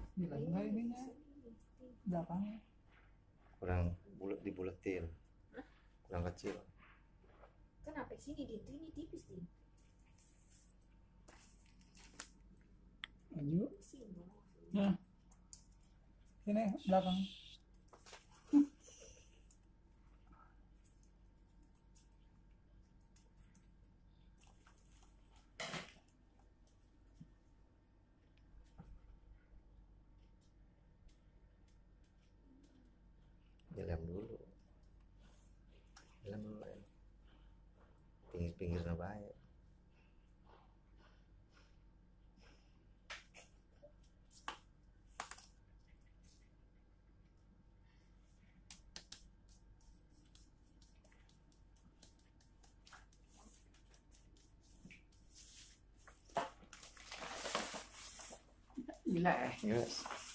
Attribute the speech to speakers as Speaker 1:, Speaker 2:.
Speaker 1: Gila enggak ininya belakangnya.
Speaker 2: Kurang dibuletin. Kurang kecil.
Speaker 3: Kenapa sini Din? Ini tipis Din.
Speaker 1: Maju.
Speaker 3: Sini.
Speaker 1: Nah. Sini belakang.
Speaker 2: Dilem dulu. Dilem dulu ya. Pinggir-pinggirnya baik.
Speaker 1: Gila
Speaker 2: Yes.